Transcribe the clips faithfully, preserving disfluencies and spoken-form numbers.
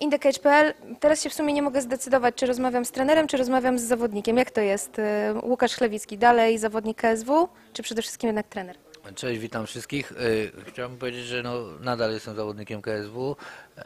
Indecage kropka p l. Teraz się w sumie nie mogę zdecydować, czy rozmawiam z trenerem, czy rozmawiam z zawodnikiem. Jak to jest? Łukasz Chlewicki, dalej zawodnik K S W, czy przede wszystkim jednak trener? Cześć, witam wszystkich. Chciałbym powiedzieć, że no, nadal jestem zawodnikiem K S W,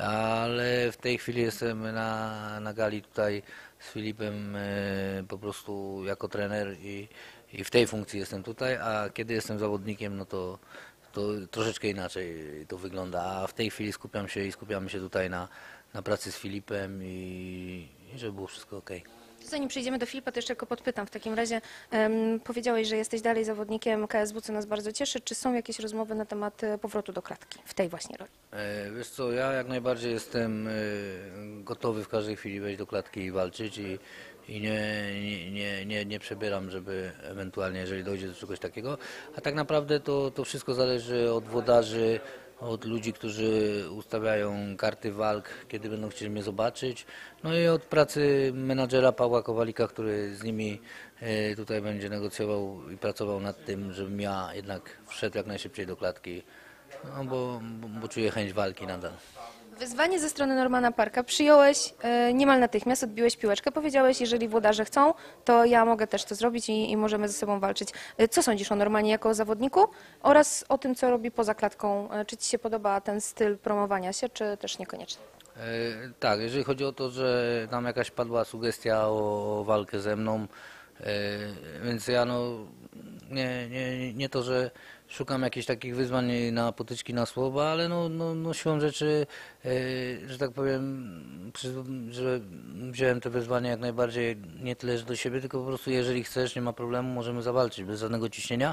ale w tej chwili jestem na, na gali tutaj z Filipem po prostu jako trener i, i w tej funkcji jestem tutaj, a kiedy jestem zawodnikiem, no to, to troszeczkę inaczej to wygląda, a w tej chwili skupiam się i skupiamy się tutaj na, na pracy z Filipem i, i żeby było wszystko ok. Zanim przejdziemy do Filipa, to jeszcze tylko podpytam. W takim razie um, powiedziałeś, że jesteś dalej zawodnikiem K S W, co nas bardzo cieszy. Czy są jakieś rozmowy na temat powrotu do klatki w tej właśnie roli? E, wiesz co, ja jak najbardziej jestem e, gotowy w każdej chwili wejść do klatki i walczyć i, i nie, nie, nie, nie, nie przebieram, żeby ewentualnie, jeżeli dojdzie do czegoś takiego. A tak naprawdę to, to wszystko zależy od włodarzy, od ludzi, którzy ustawiają karty walk, kiedy będą chcieli mnie zobaczyć. No i od pracy menadżera Pawła Kowalika, który z nimi e, tutaj będzie negocjował i pracował nad tym, żebym ja jednak wszedł jak najszybciej do klatki, no bo, bo, bo czuję chęć walki nadal. Wyzwanie ze strony Normana Parka przyjąłeś e, niemal natychmiast, odbiłeś piłeczkę, powiedziałeś, jeżeli włodarze chcą, to ja mogę też to zrobić i, i możemy ze sobą walczyć. E, co sądzisz o Normanie jako o zawodniku oraz o tym, co robi poza klatką? E, czy Ci się podoba ten styl promowania się, czy też niekoniecznie? E, tak, jeżeli chodzi o to, że tam jakaś padła sugestia o, o walkę ze mną, e, więc ja no nie, nie, nie to, że szukam jakichś takich wyzwań na potyczki, na słowa, ale no, no, no siłą rzeczy, e, że tak powiem, przy, że wziąłem te wyzwania jak najbardziej nie tyle że do siebie, tylko po prostu jeżeli chcesz, nie ma problemu, możemy zawalczyć bez żadnego ciśnienia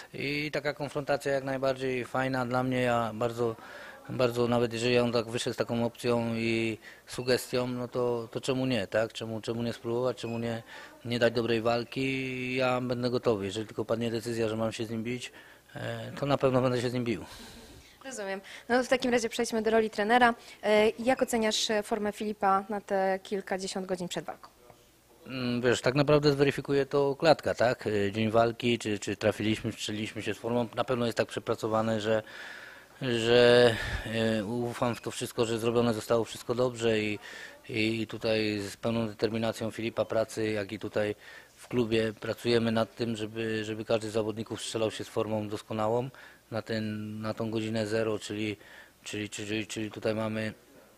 i taka konfrontacja jak najbardziej fajna dla mnie, ja bardzo Bardzo, nawet jeżeli on tak wyszedł z taką opcją i sugestią, no to, to czemu nie, tak? Czemu, czemu nie spróbować, czemu nie, nie dać dobrej walki? Ja będę gotowy. Jeżeli tylko padnie decyzja, że mam się z nim bić, to na pewno będę się z nim bił. Rozumiem. No to w takim razie przejdźmy do roli trenera. E, Jak oceniasz formę Filipa na te kilkadziesiąt godzin przed walką? Wiesz, tak naprawdę zweryfikuje to klatka, tak? Dzień walki, czy, czy trafiliśmy, strzeliliśmy się z formą, na pewno jest tak przepracowane, że że ufam w to wszystko, że zrobione zostało wszystko dobrze i, i tutaj z pełną determinacją Filipa pracy, jak i tutaj w klubie pracujemy nad tym, żeby, żeby każdy z zawodników strzelał się z formą doskonałą na, ten, na tą godzinę zero, czyli, czyli, czyli, czyli tutaj mamy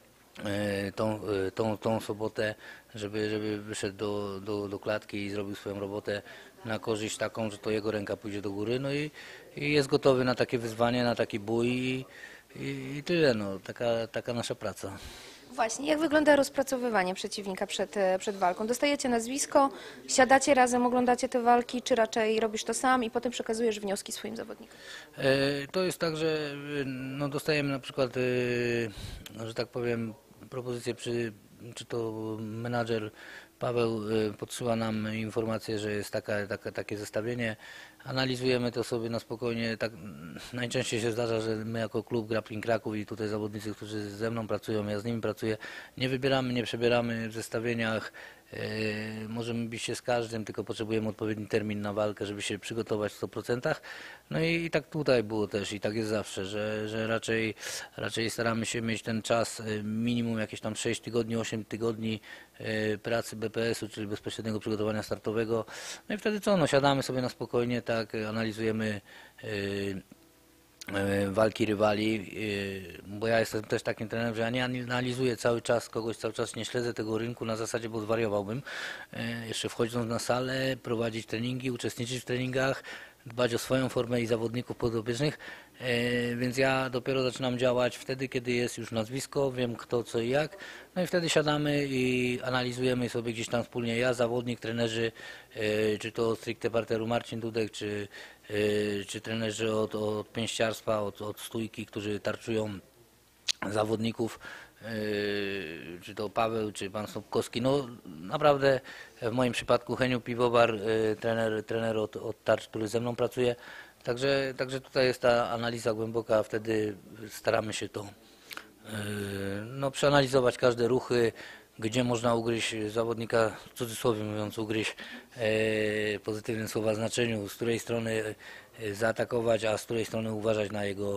tą, tą, tą sobotę, żeby, żeby wyszedł do, do, do klatki i zrobił swoją robotę na korzyść taką, że to jego ręka pójdzie do góry, no i, i jest gotowy na takie wyzwanie, na taki bój i, i, i tyle, no, taka, taka nasza praca. Właśnie, jak wygląda rozpracowywanie przeciwnika przed, przed walką? Dostajecie nazwisko, siadacie razem, oglądacie te walki, czy raczej robisz to sam i potem przekazujesz wnioski swoim zawodnikom? E, to jest tak, że no, dostajemy na przykład, e, że tak powiem, propozycje, przy, czy to menadżer Paweł podsyła nam informację, że jest taka, taka, takie zestawienie, analizujemy to sobie na spokojnie. Tak, najczęściej się zdarza, że my jako klub Grappling Kraków i tutaj zawodnicy, którzy ze mną pracują, ja z nimi pracuję, nie wybieramy, nie przebieramy w zestawieniach, e, możemy bić się z każdym, tylko potrzebujemy odpowiedni termin na walkę, żeby się przygotować w stu procentach. No i, i tak tutaj było też i tak jest zawsze, że, że raczej, raczej staramy się mieć ten czas minimum jakieś tam sześć tygodni, osiem tygodni e, pracy B P S u, czyli bezpośredniego przygotowania startowego. No i wtedy co, no siadamy sobie na spokojnie, tak, analizujemy e, walki rywali, bo ja jestem też takim trenerem, że ja nie analizuję cały czas kogoś, cały czas nie śledzę tego rynku na zasadzie, bo zwariowałbym. Jeszcze wchodząc na salę, prowadzić treningi, uczestniczyć w treningach, dbać o swoją formę i zawodników podopiecznych, więc ja dopiero zaczynam działać wtedy, kiedy jest już nazwisko, wiem kto, co i jak, no i wtedy siadamy i analizujemy sobie gdzieś tam wspólnie, ja, zawodnik, trenerzy, czy to stricte parteru Marcin Dudek, czy, czy trenerzy od, od pięściarstwa, od, od stójki, którzy tarczują zawodników, czy to Paweł, czy pan Stopkowski. No naprawdę w moim przypadku Heniu Piwowar, trener, trener od, od tarcz, który ze mną pracuje. Także, także tutaj jest ta analiza głęboka, wtedy staramy się to no, przeanalizować każde ruchy, gdzie można ugryźć zawodnika, w cudzysłowie mówiąc, ugryźć w pozytywnym słowa znaczeniu, z której strony zaatakować, a z której strony uważać na jego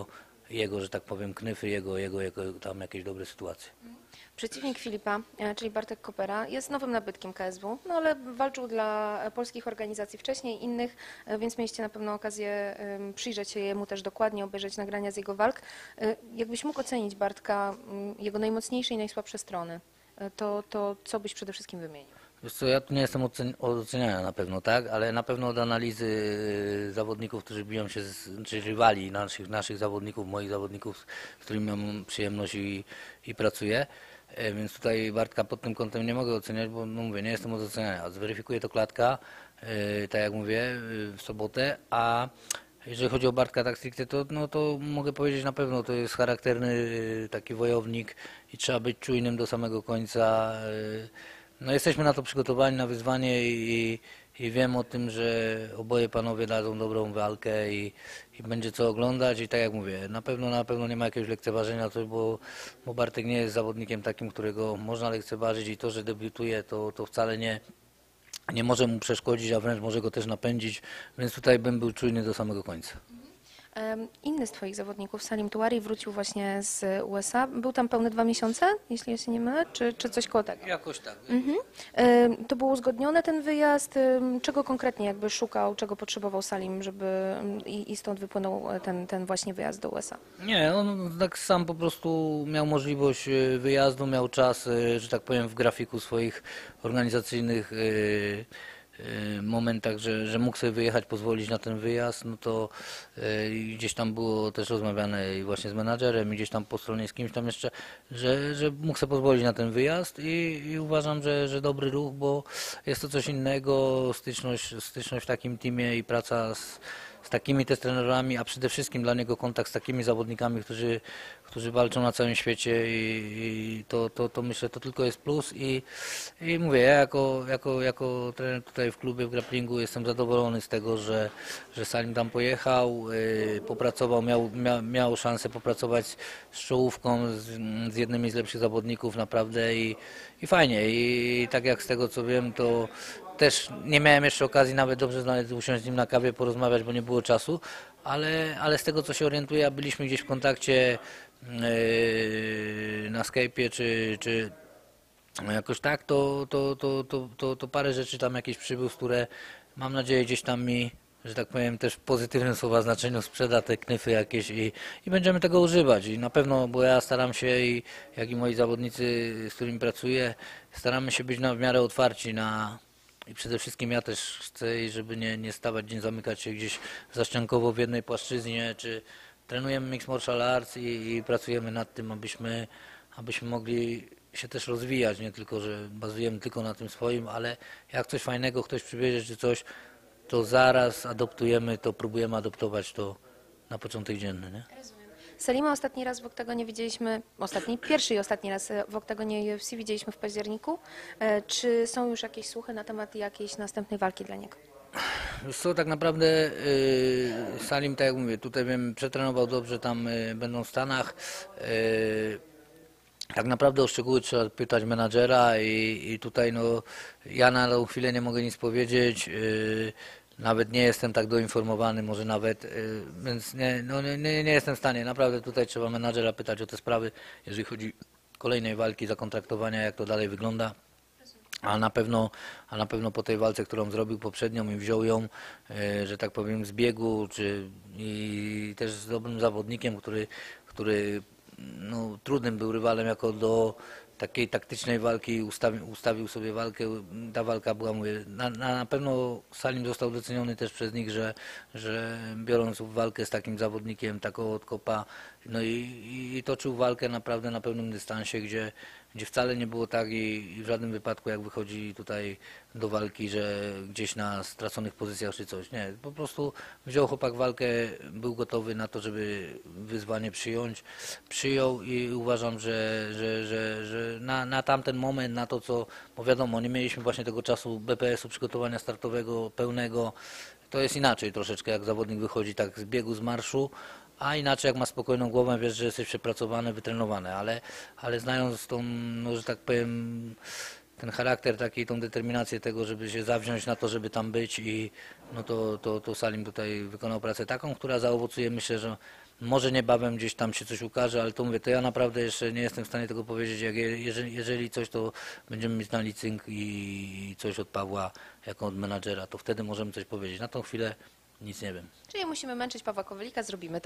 jego, że tak powiem, knyfy, jego, jego, jego tam jakieś dobre sytuacje. Przeciwnik Filipa, e, czyli Bartek Kopera, jest nowym nabytkiem K S W, no ale walczył dla polskich organizacji wcześniej, innych, e, więc mieliście na pewno okazję em, przyjrzeć się jemu też dokładnie, obejrzeć nagrania z jego walk. E, Jakbyś mógł ocenić Bartka, m, jego najmocniejsze i najsłabsze strony, e, to, to co byś przede wszystkim wymienił? Wiesz co, ja tu nie jestem ocen- od oceniania na pewno, tak, ale na pewno od analizy y, zawodników, którzy biją się, z, czy rywali naszych, naszych zawodników, moich zawodników, z którymi mam przyjemność i, i pracuję. E, Więc tutaj Bartka pod tym kątem nie mogę oceniać, bo no mówię, nie jestem od oceniania. Zweryfikuje to klatka, e, tak jak mówię, y, w sobotę, a jeżeli chodzi o Bartka tak stricte, to, no, to mogę powiedzieć na pewno, to jest charakterny y, taki wojownik i trzeba być czujnym do samego końca. y, No jesteśmy na to przygotowani, na wyzwanie i, i wiem o tym, że oboje panowie dadzą dobrą walkę i, i będzie co oglądać i tak jak mówię, na pewno na pewno nie ma jakiegoś lekceważenia, to, bo, bo Bartek nie jest zawodnikiem takim, którego można lekceważyć i to, że debiutuje, to, to wcale nie, nie może mu przeszkodzić, a wręcz może go też napędzić, więc tutaj bym był czujny do samego końca. Em, Inny z Twoich zawodników, Salim Tuari, wrócił właśnie z U S A. Był tam pełne dwa miesiące, jeśli ja się nie mylę, czy, czy coś koło tego? Jakoś tak. Mhm. Em, To był uzgodniony ten wyjazd? Em, Czego konkretnie jakby szukał, czego potrzebował Salim, żeby em, i, i stąd wypłynął ten, ten właśnie wyjazd do U S A? Nie, on tak sam po prostu miał możliwość e, wyjazdu, miał czas, e, że tak powiem, w grafiku swoich organizacyjnych e, e, momentach, że, że mógł sobie wyjechać, pozwolić na ten wyjazd, no to e, i gdzieś tam było też rozmawiane i właśnie z menadżerem i gdzieś tam po stronie z kimś tam jeszcze, że, że mógł sobie pozwolić na ten wyjazd i, i uważam, że, że dobry ruch, bo jest to coś innego, styczność, styczność w takim teamie i praca z z takimi też trenerami, a przede wszystkim dla niego kontakt z takimi zawodnikami, którzy, którzy walczą na całym świecie i, i to, to, to myślę, to tylko jest plus i, i mówię, ja jako, jako, jako trener tutaj w klubie, w grapplingu jestem zadowolony z tego, że, że Salim tam pojechał, yy, popracował, miał, miał, miał szansę popracować z czołówką, z, z jednymi z lepszych zawodników naprawdę i, i fajnie i tak jak z tego co wiem, to też nie miałem jeszcze okazji nawet dobrze znaleźć, usiąść z nim na kawie, porozmawiać, bo nie było czasu, ale, ale z tego co się orientuję, a byliśmy gdzieś w kontakcie yy, na Skype'ie czy, czy jakoś tak, to, to, to, to, to, to parę rzeczy tam jakieś przybył, które mam nadzieję gdzieś tam mi, że tak powiem, też w pozytywnym słowa znaczeniu sprzeda te knyfy jakieś i, i będziemy tego używać. I na pewno, bo ja staram się i jak i moi zawodnicy, z którymi pracuję, staramy się być na, w miarę otwarci na i przede wszystkim ja też chcę, żeby nie, nie stawać, nie zamykać się gdzieś zaściankowo w jednej płaszczyźnie, czy trenujemy Mixed Martial Arts i, i pracujemy nad tym, abyśmy, abyśmy mogli się też rozwijać, nie tylko, że bazujemy tylko na tym swoim, ale jak coś fajnego ktoś przybierze czy coś, to zaraz adoptujemy to, próbujemy adoptować to na początek dzienny, nie? Salima ostatni raz w oktagonie widzieliśmy, ostatni, pierwszy i ostatni raz w oktagonie U F C widzieliśmy w październiku. E, Czy są już jakieś słuchy na temat jakiejś następnej walki dla niego? Wiesz co, tak naprawdę y, Salim, tak jak mówię, tutaj wiem, przetrenował dobrze, tam y, będą w Stanach. Y, tak naprawdę o szczegóły trzeba pytać menadżera i, i tutaj no, ja na tą chwilę nie mogę nic powiedzieć. Y, nawet nie jestem tak doinformowany, może nawet, y, więc nie, no, nie, nie nie jestem w stanie. Naprawdę tutaj trzeba menadżera pytać o te sprawy, jeżeli chodzi o kolejnej walki, zakontraktowania, jak to dalej wygląda. A na pewno, a na pewno po tej walce, którą zrobił poprzednią i wziął ją, e, że tak powiem, z biegu, czy i też z dobrym zawodnikiem, który, który no, trudnym był rywalem jako do takiej taktycznej walki, ustawił, ustawił sobie walkę. Ta walka była, mówię, na, na, na pewno Salim został doceniony też przez nich, że, że biorąc walkę z takim zawodnikiem, taką od kopa, no i, i, i toczył walkę naprawdę na pełnym dystansie, gdzie gdzie wcale nie było tak i, i w żadnym wypadku jak wychodzi tutaj do walki, że gdzieś na straconych pozycjach czy coś. Nie, po prostu wziął chłopak walkę, był gotowy na to, żeby wyzwanie przyjąć, przyjął i uważam, że, że, że, że na, na tamten moment, na to co, bo wiadomo, nie mieliśmy właśnie tego czasu B P S-u, przygotowania startowego pełnego, to jest inaczej troszeczkę, jak zawodnik wychodzi tak z biegu, z marszu, a inaczej jak ma spokojną głowę, wiesz, że jesteś przepracowany, wytrenowany, ale, ale znając tą, no, że tak powiem, ten charakter taki, tą determinację tego, żeby się zawziąć na to, żeby tam być i no to, to, to Salim tutaj wykonał pracę taką, która zaowocuje, myślę, że Może niebawem gdzieś tam się coś ukaże, ale to mówię, to ja naprawdę jeszcze nie jestem w stanie tego powiedzieć. Jak je, jeżeli, jeżeli coś, to będziemy mieć znali cynk i coś od Pawła jako od menadżera, to wtedy możemy coś powiedzieć. Na tą chwilę nic nie wiem. Czyli musimy męczyć Pawła Kowalika, zrobimy to.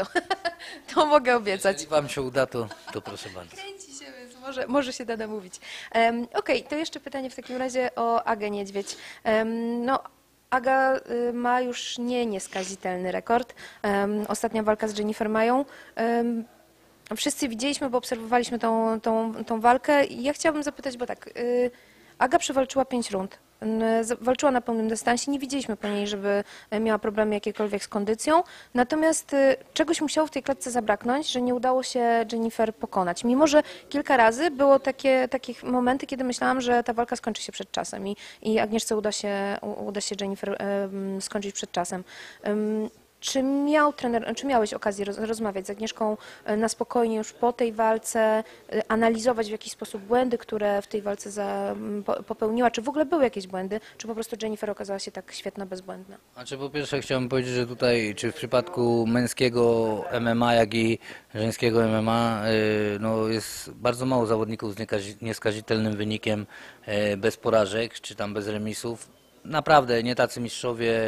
To mogę obiecać. Jeżeli wam się uda, to, to proszę bardzo. Kręci się, więc może, może się da namówić. Um, Okej, to jeszcze pytanie w takim razie o Agę Niedźwiedź. Um, no, Aga y, ma już nie nieskazitelny rekord. Um, ostatnia walka z Jennifer Mają. Um, wszyscy widzieliśmy, bo obserwowaliśmy tą, tą, tą walkę. I ja chciałabym zapytać, bo tak, y, Aga przewalczyła pięć rund. N- z- Walczyła na pełnym dystansie, nie widzieliśmy po niej, żeby e, miała problemy jakiekolwiek z kondycją. Natomiast y, czegoś musiało w tej klatce zabraknąć, że nie udało się Jennifer pokonać. Mimo, że kilka razy było takie, takie momenty, kiedy myślałam, że ta walka skończy się przed czasem i, i Agnieszce uda się, u- uda się Jennifer em, skończyć przed czasem. Em, Czy miał trener, czy miałeś okazję roz, rozmawiać z Agnieszką e, na spokojnie już po tej walce, e, analizować w jakiś sposób błędy, które w tej walce za, m, po- popełniła? Czy w ogóle były jakieś błędy? Czy po prostu Jennifer okazała się tak świetna, bezbłędna? Znaczy po pierwsze chciałbym powiedzieć, że tutaj czy w przypadku męskiego M M A, jak i żeńskiego M M A y, no jest bardzo mało zawodników z niekazi- nieskazitelnym wynikiem, y, bez porażek czy tam bez remisów. Naprawdę nie tacy mistrzowie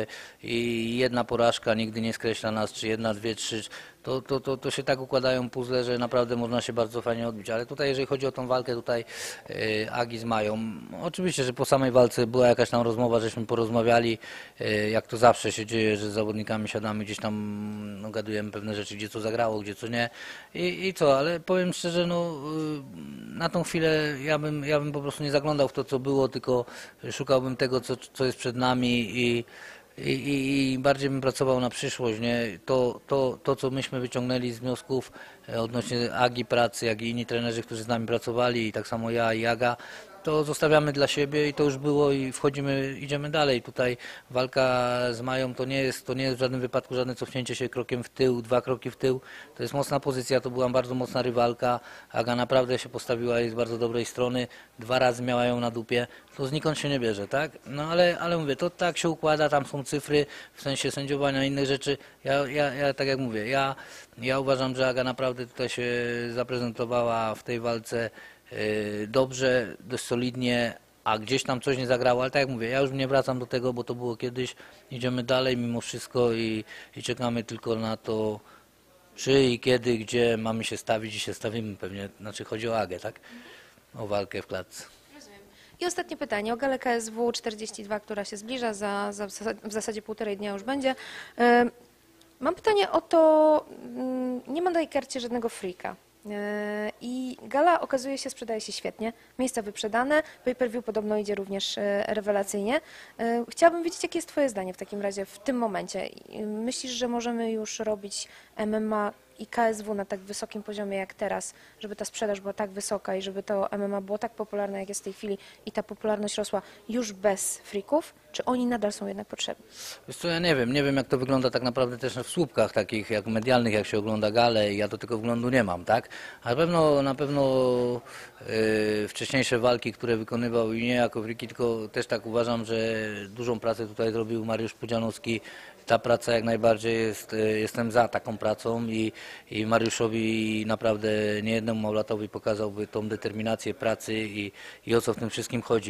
i jedna porażka nigdy nie skreśla nas, czy jedna, dwie, trzy. To, to, to, to się tak układają puzzle, że naprawdę można się bardzo fajnie odbić. Ale tutaj jeżeli chodzi o tą walkę tutaj y, Agi z Mają, oczywiście, że po samej walce była jakaś tam rozmowa, żeśmy porozmawiali, y, jak to zawsze się dzieje, że z zawodnikami siadamy gdzieś tam, no, gadujemy pewne rzeczy, gdzie co zagrało, gdzie co nie i, i co, ale powiem szczerze, no y, na tą chwilę ja bym, ja bym po prostu nie zaglądał w to, co było, tylko szukałbym tego, co, co jest przed nami i i, i, i bardziej bym pracował na przyszłość, nie? To, to, to, co myśmy wyciągnęli z wniosków e, odnośnie Agi pracy, jak i inni trenerzy, którzy z nami pracowali, i tak samo ja i Aga, to zostawiamy dla siebie i to już było i wchodzimy, idziemy dalej. Tutaj walka z Mają to nie jest, to nie jest w żadnym wypadku żadne cofnięcie się krokiem w tył, dwa kroki w tył. To jest mocna pozycja, to była bardzo mocna rywalka. Aga naprawdę się postawiła jej z bardzo dobrej strony, dwa razy miała ją na dupie. To znikąd się nie bierze, tak? No ale, ale mówię, to tak się układa, tam są cyfry, w sensie sędziowania, innych rzeczy. Ja, ja, ja tak jak mówię, ja, ja uważam, że Aga naprawdę tutaj się zaprezentowała w tej walce yy, dobrze, dość solidnie, a gdzieś tam coś nie zagrało, ale tak jak mówię, ja już nie wracam do tego, bo to było kiedyś, idziemy dalej mimo wszystko i, i czekamy tylko na to, czy i kiedy, gdzie mamy się stawić i się stawimy pewnie, znaczy chodzi o Agę, tak? O walkę w klatce. I ostatnie pytanie o galę K S W czterdzieści dwa, która się zbliża, za, za w zasadzie- w zasadzie półtorej dnia już będzie. E, Mam pytanie o to, mm, nie ma na tej karcie żadnego freaka. E, I gala okazuje się, sprzedaje się świetnie, miejsca wyprzedane, pay-per-view podobno idzie również e, rewelacyjnie. E, Chciałabym wiedzieć, jakie jest Twoje zdanie w takim razie w tym momencie. I myślisz, że możemy już robić M M A i K S W na tak wysokim poziomie jak teraz, żeby ta sprzedaż była tak wysoka i żeby to M M A było tak popularne, jak jest w tej chwili i ta popularność rosła już bez freaków? Czy oni nadal są jednak potrzebni? Wiesz co, ja nie wiem, nie wiem jak to wygląda tak naprawdę też w słupkach takich jak medialnych, jak się ogląda gale i ja do tego wglądu nie mam, tak? A na pewno, na pewno yy, wcześniejsze walki, które wykonywał i nie jako Friki, tylko też tak uważam, że dużą pracę tutaj zrobił Mariusz Pudzianowski. Ta praca jak najbardziej jest, yy, jestem za taką pracą i, i Mariuszowi naprawdę niejednemu Małlatowi pokazałby tą determinację pracy i, i o co w tym wszystkim chodzi.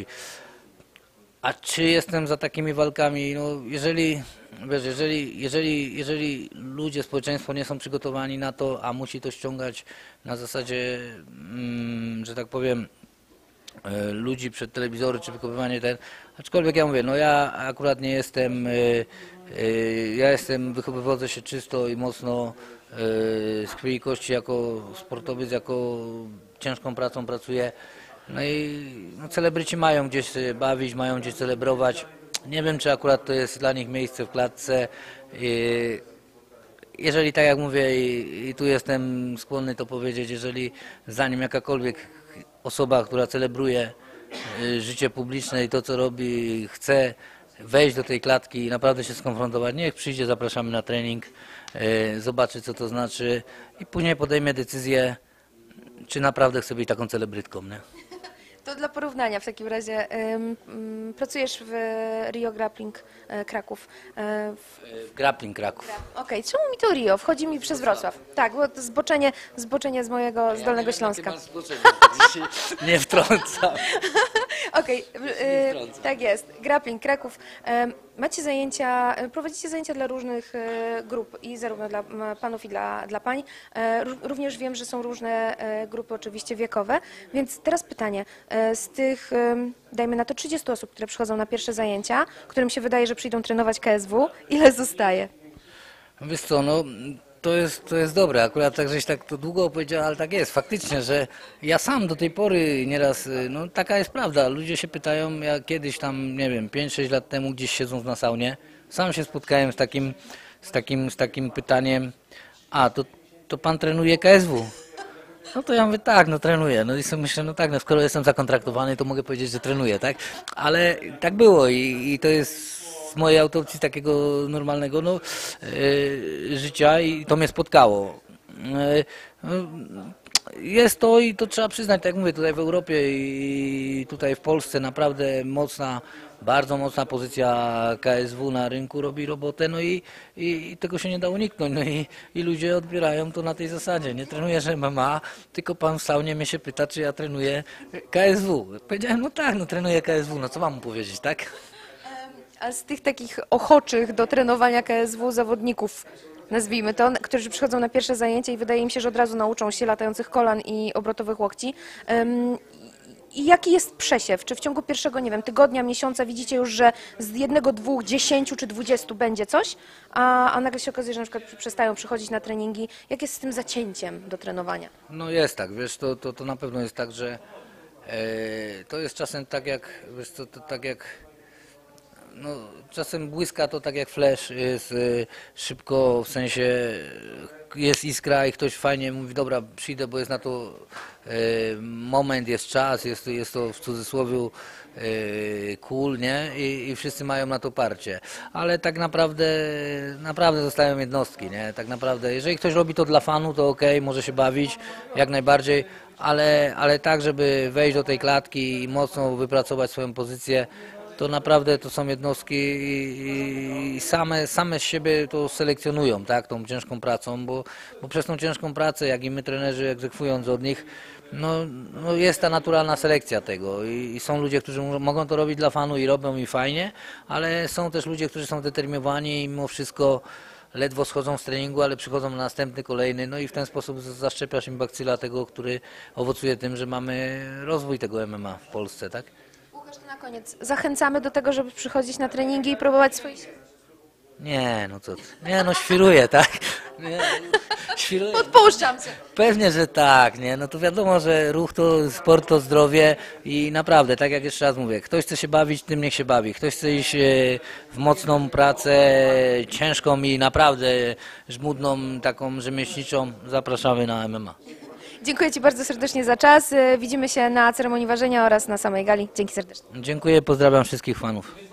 A czy jestem za takimi walkami? No, jeżeli, wiesz, jeżeli, jeżeli, jeżeli ludzie, społeczeństwo nie są przygotowani na to, a musi to ściągać na zasadzie, mm, że tak powiem, e, ludzi przed telewizory, czy wykonywanie ten, aczkolwiek ja mówię, no ja akurat nie jestem, e, e, ja jestem, wychowywodzę się czysto i mocno e, z krwi i kości jako sportowiec, jako ciężką pracą pracuję. No i no, celebryci mają gdzieś się bawić, mają gdzieś celebrować. Nie wiem, czy akurat to jest dla nich miejsce w klatce. I jeżeli tak jak mówię i, i tu jestem skłonny to powiedzieć, jeżeli zanim jakakolwiek osoba, która celebruje y, życie publiczne i to co robi, chce wejść do tej klatki i naprawdę się skonfrontować, niech przyjdzie, zapraszamy na trening, y, zobaczy co to znaczy i później podejmie decyzję, czy naprawdę chce być taką celebrytką, nie? To dla porównania w takim razie ym, ym, pracujesz w Rio Grappling e, Kraków. E, w, E, Grappling Kraków. Okej, czemu mi to Rio? Wchodzi mi przez Wrocław. Tak, bo to zboczenie, zboczenie z mojego z Dolnego Śląska. Nie wtrącam. Okej, y, wtrącam. tak jest. Grappling Kraków. Em, Macie zajęcia, e, prowadzicie zajęcia dla różnych e, grup i zarówno dla m, panów i dla, dla pań. E, ró- Również wiem, że są różne e, grupy oczywiście wiekowe, więc teraz pytanie. E, Z tych, em, dajmy na to trzydzieści osób, które przychodzą na pierwsze zajęcia, którym się wydaje, że przyjdą trenować K S W, ile zostaje? Wiesz co, no to jest, to jest dobre, akurat tak żeś tak to długo opowiedział, ale tak jest, faktycznie, że ja sam do tej pory nieraz, y, no taka jest prawda, ludzie się pytają, ja kiedyś tam, nie wiem, pięć sześć lat temu gdzieś siedząc na saunie, sam się spotkałem z takim, z takim, z takim pytaniem, a to, to pan trenuje K S W? No to ja mówię, tak, no trenuję. No i sobie myślę, no tak, no skoro jestem zakontraktowany, to mogę powiedzieć, że trenuję, tak? Ale tak było i, i to jest z mojej autopsji takiego normalnego no, e, życia i to mnie spotkało. E, no, jest to i to trzeba przyznać, tak jak mówię, tutaj w Europie i tutaj w Polsce naprawdę mocna, bardzo mocna pozycja K S W na rynku robi robotę, no i, i, i tego się nie da uniknąć, no i, i ludzie odbierają to na tej zasadzie. Nie trenujesz M M A, tylko pan w saunie mnie się pyta, czy ja trenuję K S W. Powiedziałem, no tak, no trenuję K S W, no co mam mu powiedzieć, tak? A z tych takich ochoczych do trenowania K S W zawodników, nazwijmy to, którzy przychodzą na pierwsze zajęcia i wydaje mi się, że od razu nauczą się latających kolan i obrotowych łokci. Ym, I jaki jest przesiew? Czy w ciągu pierwszego, nie wiem, tygodnia, miesiąca widzicie już, że z jednego, dwóch, dziesięciu czy dwudziestu będzie coś, a, a nagle się okazuje, że na przykład przestają przychodzić na treningi? Jak jest z tym zacięciem do trenowania? No jest tak, wiesz, to, to, to na pewno jest tak, że e, to jest czasem tak jak, wiesz co, to tak jak no, czasem błyska to tak jak flash, jest y, szybko, w sensie y, jest iskra i ktoś fajnie mówi, dobra, przyjdę, bo jest na to y, moment, jest czas, jest, jest to w cudzysłowie y, cool, nie? I, I wszyscy mają na to parcie. Ale tak naprawdę, naprawdę zostają jednostki, nie? Tak naprawdę, jeżeli ktoś robi to dla fanu, to okej, może się bawić, jak najbardziej, ale, ale tak, żeby wejść do tej klatki i mocno wypracować swoją pozycję, to naprawdę to są jednostki i, i same, same z siebie to selekcjonują, tak, tą ciężką pracą, bo, bo przez tą ciężką pracę, jak i my trenerzy egzekwując od nich, no, no jest ta naturalna selekcja tego I, i są ludzie, którzy mogą to robić dla fanu i robią i fajnie, ale są też ludzie, którzy są determinowani i mimo wszystko ledwo schodzą z treningu, ale przychodzą na następny, kolejny, no i w ten sposób zaszczepiasz im bakcyla tego, który owocuje tym, że mamy rozwój tego M M A w Polsce, tak? Łukasz, to na koniec. Zachęcamy do tego, żeby przychodzić na treningi i próbować swoich sił. Nie, no co ty. Nie, no świruję, tak? Nie, świruję. Podpuszczam się. Pewnie, że tak, nie? No to wiadomo, że ruch to sport, to zdrowie i naprawdę, tak jak jeszcze raz mówię, ktoś chce się bawić, tym niech się bawi. Ktoś chce iść e, w mocną pracę, ciężką i naprawdę żmudną, taką rzemieślniczą, zapraszamy na M M A. Dziękuję Ci bardzo serdecznie za czas. Widzimy się na ceremonii ważenia oraz na samej gali. Dzięki serdecznie. Dziękuję, pozdrawiam wszystkich fanów.